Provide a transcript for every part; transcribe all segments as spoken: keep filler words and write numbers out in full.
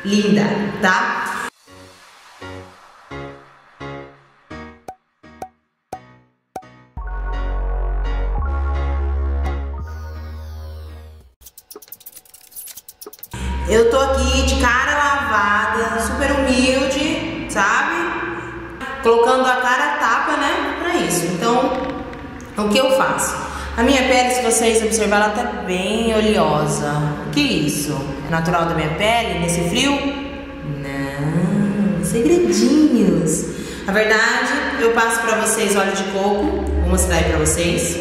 linda, tá? Eu tô aqui de cara lavada, super humilde, sabe? Colocando a cara a tapa, né? Pra isso. Então, o que eu faço? A minha pele, se vocês observarem, ela tá bem oleosa. O que é isso? É natural da minha pele nesse frio? Não, segredinhos. Na verdade, eu passo pra vocês óleo de coco. Vou mostrar aí pra vocês.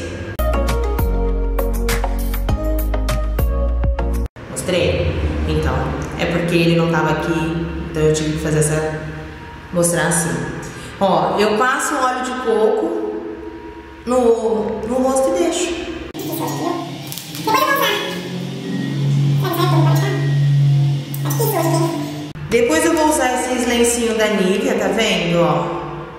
Mostrei? Então, é porque ele não tava aqui, então eu tive que fazer essa... mostrar assim. Ó, eu passo óleo de coco no, no rosto e deixo. Depois eu vou usar esses lencinhos da Nivea, tá vendo, ó?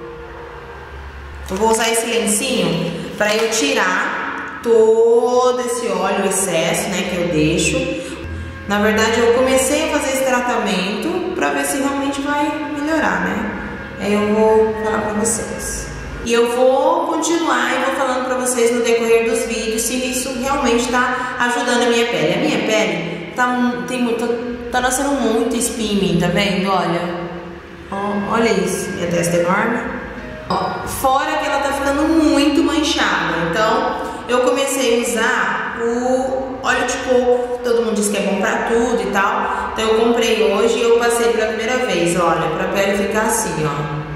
Eu vou usar esse lencinho pra eu tirar todo esse óleo, excesso, né, que eu deixo. Na verdade, eu comecei a fazer esse tratamento pra ver se realmente vai melhorar, né? Aí eu vou falar pra vocês. E eu vou continuar e vou falando pra vocês no decorrer dos vídeos se isso realmente tá ajudando a minha pele. A minha pele tá, tem muito, tá nascendo muito espinho em mim, tá vendo? Olha. Ó, olha isso. Minha testa é enorme. Ó, fora que ela tá ficando muito manchada. Então, eu comecei a usar o óleo de coco. Todo mundo diz que é bom pra tudo e tal. Então eu comprei hoje e eu passei pela primeira vez, olha, pra pele ficar assim, ó.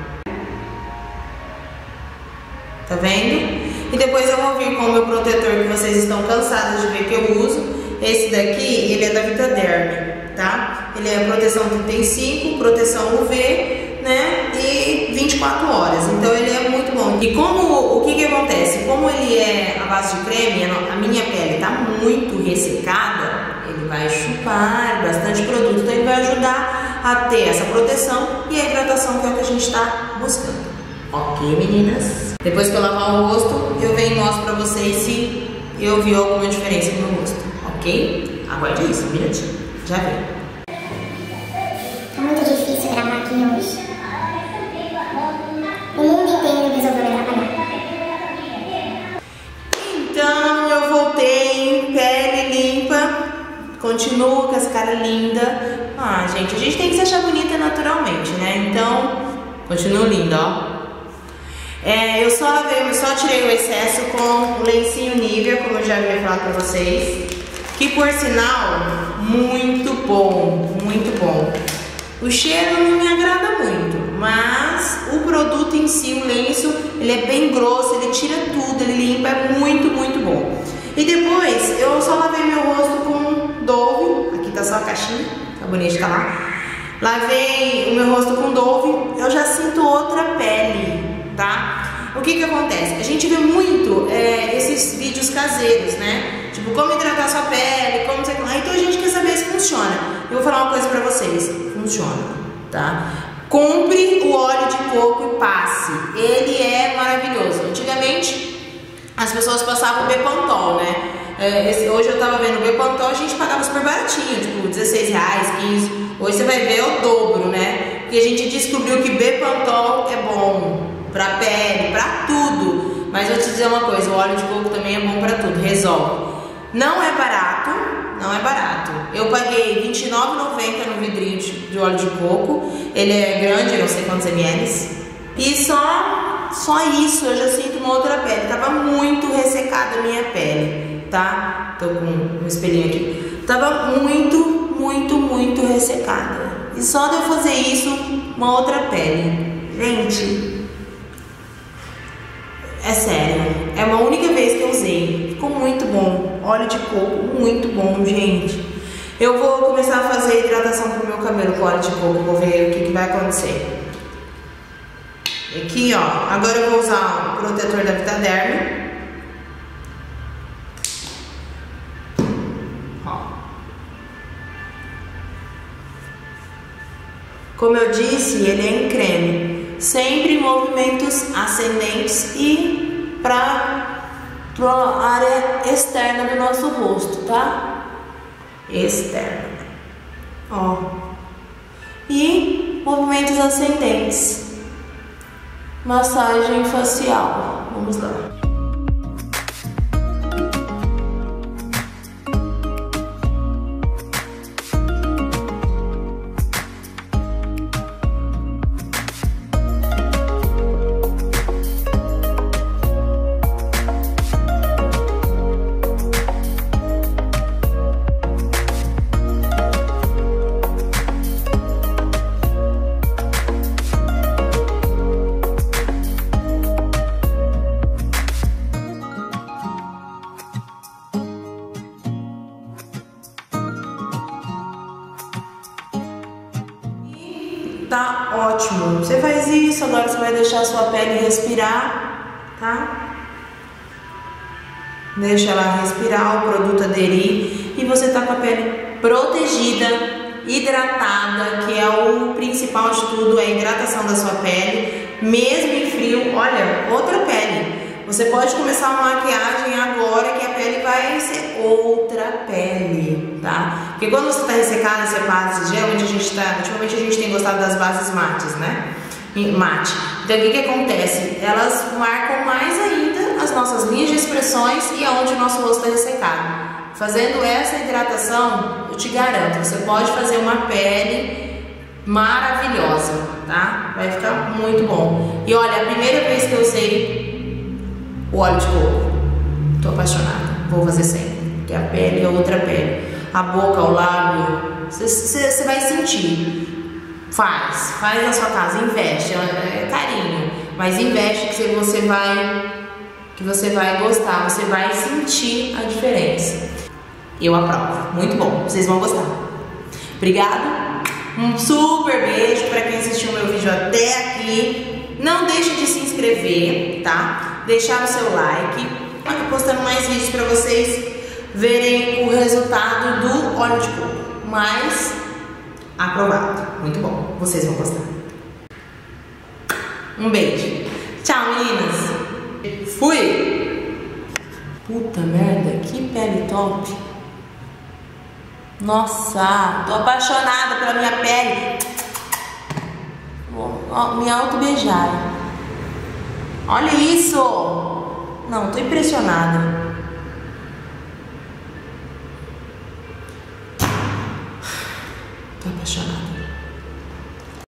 Tá vendo? E depois eu vou vir com o meu protetor que vocês estão cansados de ver que eu uso. Esse daqui, ele é da Vitaderm, tá? Ele é proteção trinta e cinco, proteção U V, né? E vinte e quatro horas. Então ele é muito bom. E como, o que que acontece? Como ele é a base de creme, a minha pele tá muito ressecada, ele vai chupar bastante produto, então ele vai ajudar a ter essa proteção e a hidratação que é o que a gente tá buscando. Ok, meninas? Depois que eu lavar o rosto, eu venho e mostro pra vocês se eu vi alguma diferença no meu rosto, ok? Aguarde isso, um minutinho. Já vem. Tá muito difícil gravar aqui hoje. O mundo inteiro resolveu me atrapalhar. Então, eu voltei, pele limpa, continuo com essa cara linda. Ah, gente, a gente tem que se achar bonita naturalmente, né? Então, continuo linda, ó. É, eu só lavei, eu só tirei o excesso com o lencinho Nivea, como eu já havia falado pra vocês. Que, por sinal, muito bom, muito bom. O cheiro não me agrada muito, mas o produto em si, o lenço, ele é bem grosso, ele tira tudo, ele limpa, é muito, muito bom. E depois, eu só lavei meu rosto com Dove, aqui tá só a caixinha, tá bonito, tá lá. Lavei o meu rosto com Dove, eu já sinto outra pele, tá? O que que acontece? A gente vê muito é, esses vídeos caseiros, né? Tipo, como hidratar sua pele, como sei lá. Então a gente quer saber se funciona. Eu vou falar uma coisa pra vocês. Funciona, tá? Compre o óleo de coco e passe. Ele é maravilhoso. Antigamente, as pessoas passavam o Bepantol, né? É, esse, hoje eu tava vendo o Bepantol, a gente pagava super baratinho, tipo dezesseis reais, quinze. Hoje você vai ver o dobro, né? Porque a gente descobriu que Bepantol é bom pra pele, pra tudo. Mas eu vou te dizer uma coisa, o óleo de coco também é bom pra tudo, resolve. Não é barato, não é barato. Eu paguei vinte e nove reais e noventa centavos no vidrinho de, de óleo de coco. Ele é grande, não sei quantos mililitros. E só, só isso, eu já sinto uma outra pele. Tava muito ressecada a minha pele, tá? Tô com um espelhinho aqui. Tava muito, muito, muito ressecada. E só de eu fazer isso, uma outra pele. Gente, é sério, é uma única vez que eu usei, ficou muito bom, óleo de coco, muito bom, gente. Eu vou começar a fazer hidratação pro meu cabelo com óleo de coco, vou ver o que, que vai acontecer. Aqui, ó, agora eu vou usar o protetor da Vitaderm. Ó. Como eu disse, ele é em creme. Sempre em movimentos ascendentes e para a área externa do nosso rosto, tá? Externa. Ó. e movimentos ascendentes. Massagem facial. Vamos lá. Tá ótimo. Você faz isso, agora você vai deixar a sua pele respirar, tá? Deixa ela respirar, o produto aderir e você tá com a pele protegida, hidratada, que é o principal de tudo, é a hidratação da sua pele, mesmo em frio. Olha, outra pele. Você pode começar uma maquiagem agora que a pele vai ser outra pele, tá? Porque quando você tá ressecada, você passa, geralmente a gente tá, ultimamente a gente tem gostado das bases mates, né? Mate. Então o que que acontece? Elas marcam mais ainda as nossas linhas de expressões e aonde o nosso rosto tá ressecado. Fazendo essa hidratação, eu te garanto, você pode fazer uma pele maravilhosa, tá? Vai ficar muito bom. E olha, a primeira vez que eu usei o óleo de coco, tô apaixonada, vou fazer sempre, porque a pele é outra pele, a boca, o lábio, você vai sentir. Faz, faz na sua casa, investe, é, é carinho, mas investe que você vai, que você vai gostar, você vai sentir a diferença. Eu aprovo, muito bom, vocês vão gostar. Obrigado, um super beijo para quem assistiu meu vídeo até aqui. Não deixe de se inscrever, tá? Deixar o seu like, eu postando mais vídeos para vocês verem o resultado do óleo de coco, mais aprovado, muito bom, vocês vão gostar. Um beijo, tchau meninas, fui! Puta merda, que pele top! Nossa, tô apaixonada pela minha pele, vou me auto-beijar. Olha isso! Não, tô impressionada. Tô apaixonada.